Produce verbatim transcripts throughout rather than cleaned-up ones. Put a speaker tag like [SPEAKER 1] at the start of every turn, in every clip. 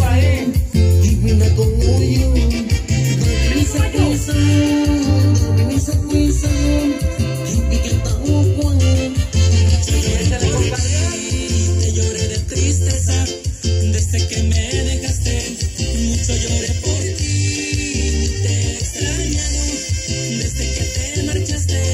[SPEAKER 1] por ahí.
[SPEAKER 2] Te lloré de tristeza desde que me dejaste. Mucho lloré por ti, te he extrañado desde que te marchaste.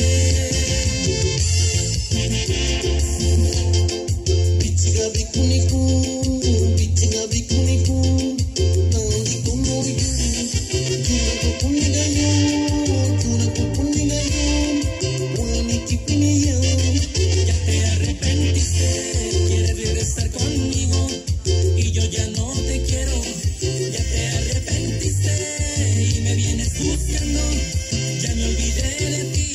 [SPEAKER 2] Pichiga bikuniku, pichiga bikuniku, nandi como yo, tuna kupuniga yo, tuna kupuniga yo, wani kipini yo. Ya te arrepentiste, quieres regresar conmigo y yo ya no te quiero. Ya te arrepentiste y me vienes buscando, ya me olvidé de ti.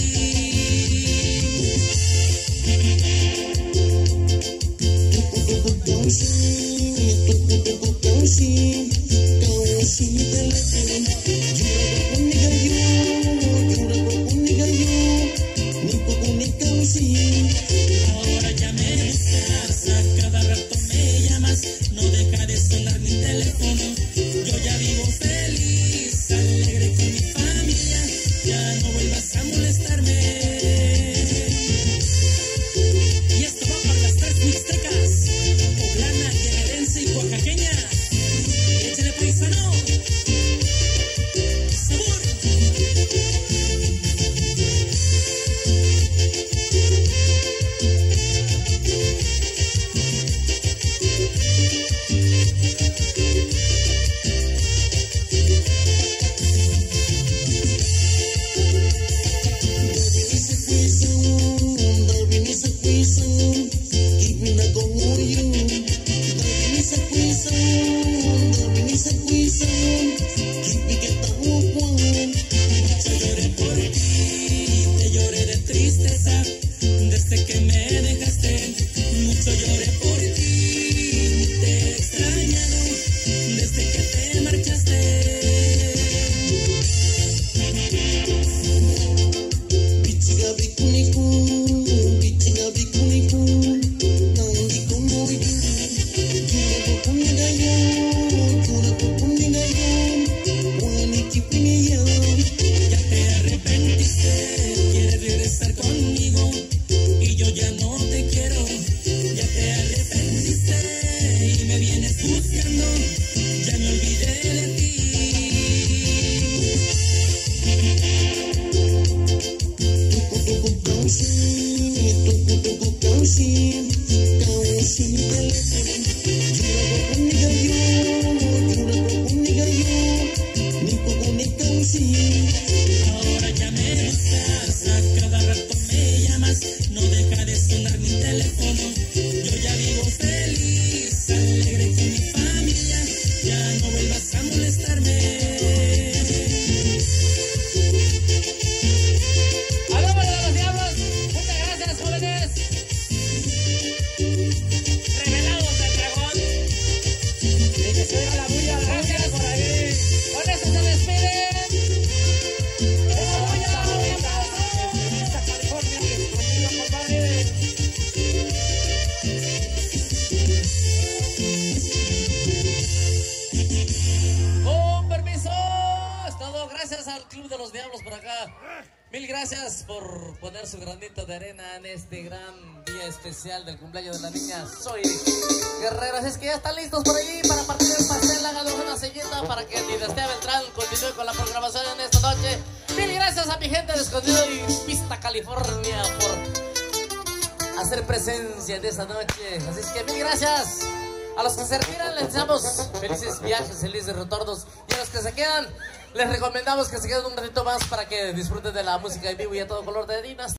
[SPEAKER 2] Ahora ya me buscas, a cada rato me llamas, no deja de sonar mi teléfono. Yo ya vivo feliz, alegre con mi familia, ya no vuelvas a molestarme. Y esto va para las tres mixtecas, poblana, guerrerense y oaxaqueña. Échale paisano, sabor. Desde que me dejaste, mucho lloré por ti, te he extrañado desde que te marchaste. Pichiga bikuniku, pichiga bikuniku, nandi como yo, tuna kupuniga yo, tuna kupuniga yo, wani kipini yo. Ya te arrepentiste, quieres regresar conmigo y yo ya no te quiero. Ya te arrepentiste y me vienes buscando, ya me olvidé de ti. Tucu tucu causi, tucu tucu causi, causi teléfono. Jura kupuniga yo, jura kupuniga yo, ni poco ni causi. Ahora ya me buscas, a cada rato me llamas, no deja de sonar mi teléfono. Yo ya vivo feliz, alegre con mi familia, ya no vuelvas a molestarme.
[SPEAKER 1] ¡Hagámosle a los diablos! ¡Muchas gracias, jóvenes! ¡Revelados del dragón! ¡Y que se oiga la bulla! ¡Gracias por ahí! ¡Con eso se despiden! ¡Esa bulla! ¡Un aplauso! ¡Esta California! ¡Conmigo, compadre! Con permiso, es todo. Gracias al Club de los Diablos por acá. Mil gracias por poner su granito de arena en este gran día especial del cumpleaños de la niña Soy Guerrero. Así es que ya están listos por allí para partir el pastel. Háganos una sellita para que Dinastía Beltrán continúe con la programación en esta noche. Mil gracias a mi gente de Escondido y Vista California por hacer presencia en esta noche. Así es que mil gracias. A los que se retiran les deseamos felices viajes, felices retornos. Y a los que se quedan les recomendamos que se queden un ratito más para que disfruten de la música en vivo y a todo color de Dinastía.